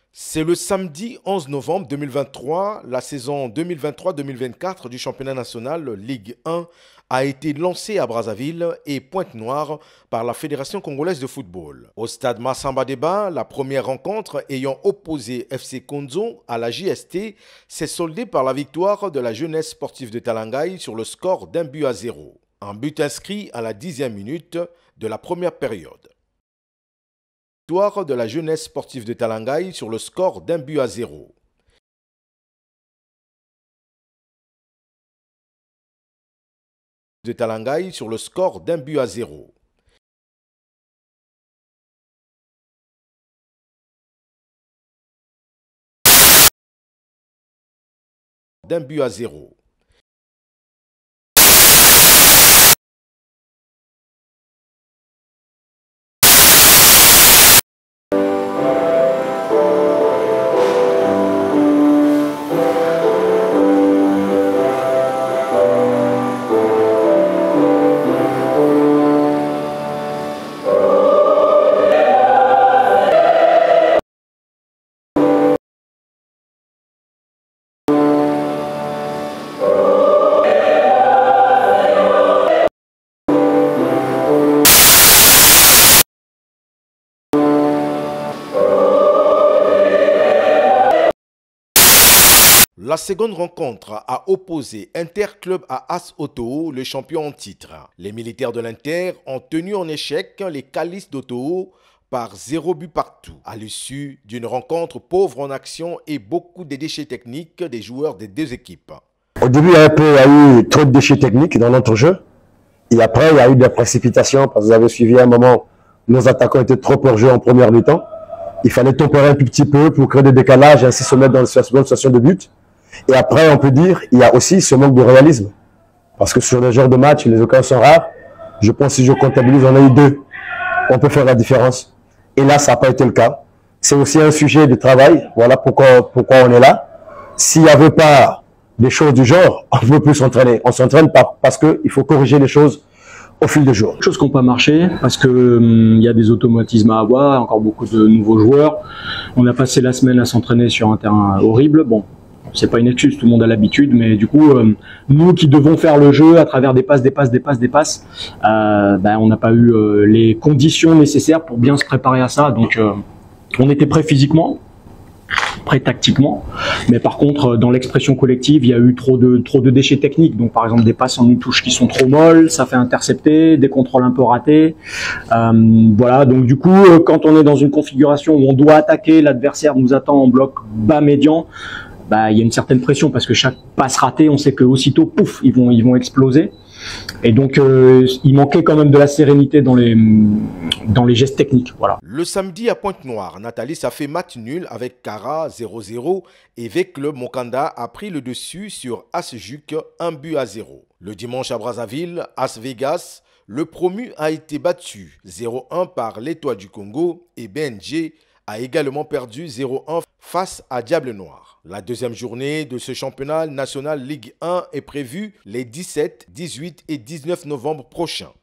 C'est le samedi 11 novembre 2023, la saison 2023-2024 du championnat national Ligue 1 a été lancée à Brazzaville et Pointe-Noire par la Fédération congolaise de football. Au stade Massamba Débat, la première rencontre ayant opposé FC Konzo à la JST s'est soldée par la victoire de la jeunesse sportive de Talangaï sur le score d'1-0. Un but inscrit à la 10e minute de la première période. Victoire de la jeunesse sportive de Talangaï sur le score d'1-0. De Talangaï sur le score d'1-0. d'1-0. La seconde rencontre a opposé Interclub à AS Otoo, le champion en titre. Les militaires de l'Inter ont tenu en échec les Calices d'Otoo par 0 but partout, à l'issue d'une rencontre pauvre en action et beaucoup de déchets techniques des joueurs des deux équipes. Au début, il y a eu trop de déchets techniques dans notre jeu. Et après, il y a eu des précipitations, parce que vous avez suivi à un moment, nos attaquants étaient trop hors jeu en première mi-temps. Il fallait tempérer un tout petit peu pour créer des décalages et ainsi se mettre dans une situation de but. Et après, on peut dire, il y a aussi ce manque de réalisme. Parce que sur les genres de matchs, les occasions sont rares. Je pense que si je comptabilise, on a eu 2. On peut faire la différence. Et là, ça n'a pas été le cas. C'est aussi un sujet de travail. Voilà pourquoi on est là. S'il n'y avait pas des choses du genre, on ne peut plus s'entraîner. On s'entraîne parce qu'il faut corriger les choses au fil des jours. Choses qui n'ont pas marché parce que y a des automatismes à avoir, encore beaucoup de nouveaux joueurs. On a passé la semaine à s'entraîner sur un terrain horrible. Bon, c'est pas une excuse, tout le monde a l'habitude, mais du coup, nous qui devons faire le jeu à travers des passes, on n'a pas eu les conditions nécessaires pour bien se préparer à ça. Donc, on était prêt physiquement, prêt tactiquement, mais par contre, dans l'expression collective, il y a eu trop de déchets techniques. Donc, par exemple, des passes en une touche qui sont trop molles, ça fait intercepter, des contrôles un peu ratés. Voilà, donc du coup, quand on est dans une configuration où on doit attaquer, l'adversaire nous attend en bloc bas médian, il y a une certaine pression parce que chaque passe ratée, on sait que aussitôt, pouf, ils vont exploser. Et donc, il manquait quand même de la sérénité dans les gestes techniques. Voilà. Le samedi à Pointe-Noire, Nathalie a fait match nul avec Cara 0-0 et V-Club Mokanda a pris le dessus sur As-Juc 1-0. Le dimanche à Brazzaville, As Vegas, le promu a été battu 0-1 par l'Étoile du Congo et BNG a également perdu 0-1 face à Diable Noir. La deuxième journée de ce championnat national Ligue 1 est prévue les 17, 18 et 19 novembre prochains.